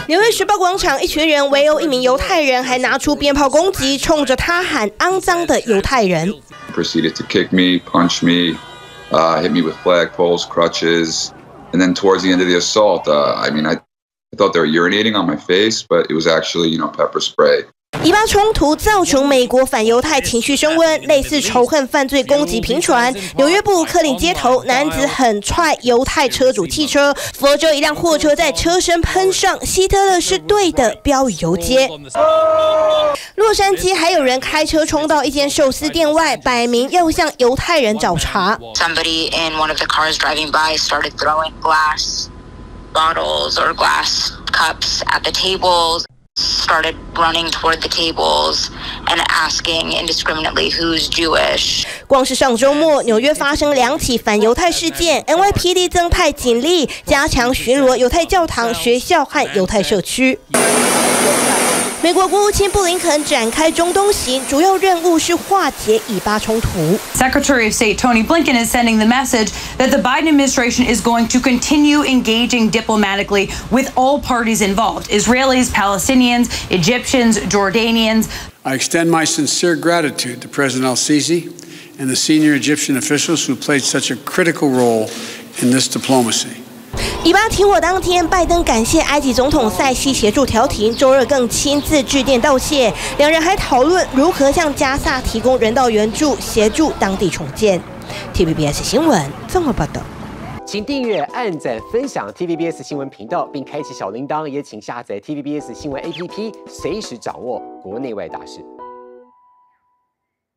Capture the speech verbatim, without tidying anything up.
纽约时报广场，一群人围殴一名犹太人，还拿出鞭炮攻击，冲着他喊“肮脏的犹太人”。 Proceeded to kick me, punch me, uh, hit me with flagpoles, crutches, and then towards the end of the assault, uh, I mean, I, I thought they were urinating on my face, but it was actually, you know, pepper spray. 以巴冲突造成美国反犹太情绪升温，类似仇恨犯罪攻击频传。纽约布鲁克林街头，男子狠踹犹太车主汽车，佛州一辆货车在车身喷上“希特勒是对的”标语游街。洛杉矶还有人开车冲到一间寿司店外，摆明要向犹太人找茬。 Somebody in one of the cars driving by started throwing glass bottles or glass cups at the tables. Started running toward the tables and asking indiscriminately who's Jewish. 光是上周末，纽约发生两起反犹太事件 ，N Y P D 增派警力，加强巡逻犹太教堂、学校和犹太社区。美国国务卿布林肯展开中东行，主要任务是化解以巴冲突。 Secretary of State Tony Blinken is sending the message that the Biden administration is going to continue engaging diplomatically with all parties involved: Israelis, Palestinians, Egyptians, Jordanians. I extend my sincere gratitude to President al-Sisi and the senior Egyptian officials who played such a critical role in this diplomacy. 以巴停火当天，拜登感谢埃及总统塞西协助调停，周二更亲自致电道谢。两人还讨论如何向加萨提供人道援助，协助当地重建。T V B S 新闻综合报道。 请订阅、按赞、分享 T V B S 新闻频道，并开启小铃铛。也请下载 T V B S 新闻 A P P， 随时掌握国内外大事。